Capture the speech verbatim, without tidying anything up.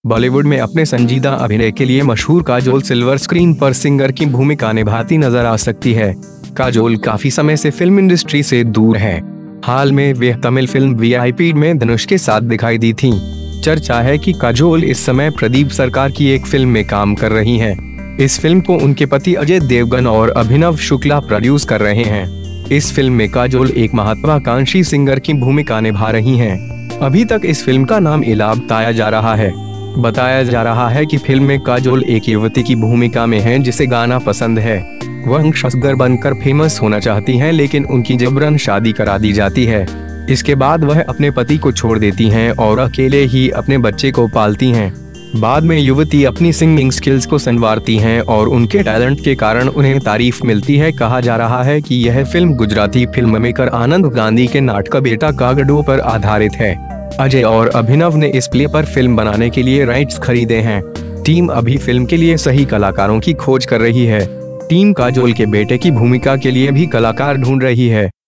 बॉलीवुड में अपने संजीदा अभिनय के लिए मशहूर काजोल सिल्वर स्क्रीन पर सिंगर की भूमिका निभाती नजर आ सकती है। काजोल काफी समय से फिल्म इंडस्ट्री से दूर है। हाल में वे Tamil film V I P में धनुष के साथ दिखाई दी थीं। चर्चा है कि काजोल इस समय प्रदीप सरकार की एक फिल्म में काम कर रही हैं। इस फिल्म को उनके पति अजय देवगन और अभिनव शुक्ला प्रोड्यूस कर रहे हैं। इस फिल्म में काजोल एक महत्वाकांक्षी सिंगर की भूमिका निभा रही हैं। अभी तक इस फिल्म का नाम इलाब बताया जा रहा है। बताया जा रहा है कि फिल्म में काजोल एक युवती की भूमिका में हैं जिसे गाना पसंद है। वह शख्सगर बनकर फेमस होना चाहती हैं, लेकिन उनकी जबरन शादी करा दी जाती है। इसके बाद वह अपने पति को छोड़ देती हैं और अकेले ही अपने बच्चे को पालती हैं। बाद में युवती अपनी सिंगिंग स्किल्स को संवारती हैं और उनके टैलेंट के कारण उन्हें तारीफ मिलती है। कहा जा रहा है कि यह film Gujarati film maker Anand Gandhi के नाटक बेटा कागड़ो पर आधारित है। अजय और अभिनव ने इस प्ले पर फिल्म बनाने के लिए राइट्स खरीदे हैं। टीम अभी फिल्म के लिए सही कलाकारों की खोज कर रही है। टीम काजोल के बेटे की भूमिका के लिए भी कलाकार ढूंढ रही है।